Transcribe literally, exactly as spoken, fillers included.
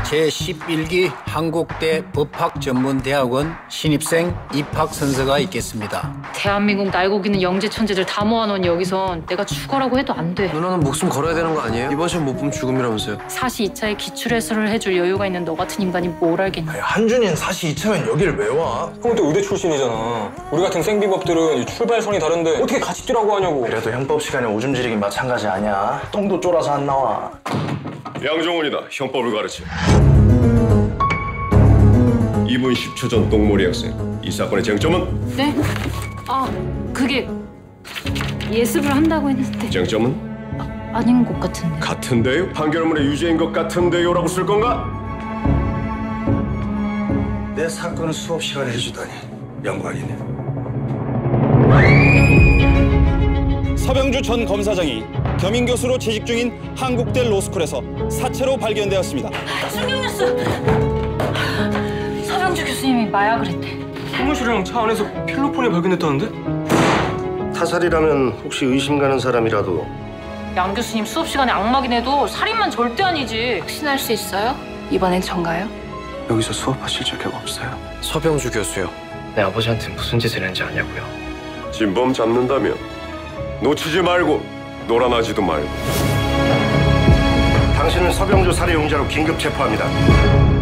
제십일 기 한국대 법학전문대학원 신입생 입학 선서가 있겠습니다. 대한민국 날고기는 영재 천재들 다 모아놓은 여기선 내가 죽어라고 해도 안 돼. 누나는 목숨 걸어야 되는 거 아니에요? 이번 시험 못 보면 죽음이라면서요. 사시 이 차에 기출해설을 해줄 여유가 있는 너 같은 인간이 뭘 알겠냐. 아니, 한준이는 사시 이 차면 여기를 왜 와? 형도 의대 출신이잖아. 우리 같은 생비법들은 출발선이 다른데 어떻게 같이 뛰라고 하냐고. 그래도 형법 시간에 오줌 지르긴 마찬가지 아니야. 똥도 쫄아서 안 나와. 양정원이다. 형법을 가르쳐. 이 분 십 초 전 똥몰이 학생. 이 사건의 쟁점은? 네? 아, 그게 예습을 한다고 했는데 쟁점은? 아, 아닌 것 같은데. 같은데요? 판결문에 유죄인 것 같은데요라고 쓸 건가? 내 사건을 수업 시간에 해주다니 영광이네. 서병주 전 검사장이 겸임 교수로 재직 중인 한국대 로스쿨에서 사체로 발견되었습니다. 충격 뉴스! 서병주 교수님이 마약을 했대. 사무실이랑 차 안에서 필로폰이 발견됐다는데? 타살이라면 혹시 의심 가는 사람이라도. 양 교수님 수업 시간에 악마긴 해도 살인만 절대 아니지. 확신할 수 있어요? 이번엔 전가요? 여기서 수업하실 적이 없어요. 서병주 교수요. 내 아버지한테 무슨 짓을 했는지 아냐고요. 진범 잡는다면 놓치지 말고 놀아나지도 말고. 당신은 서병주 살해 용의자로 긴급 체포합니다.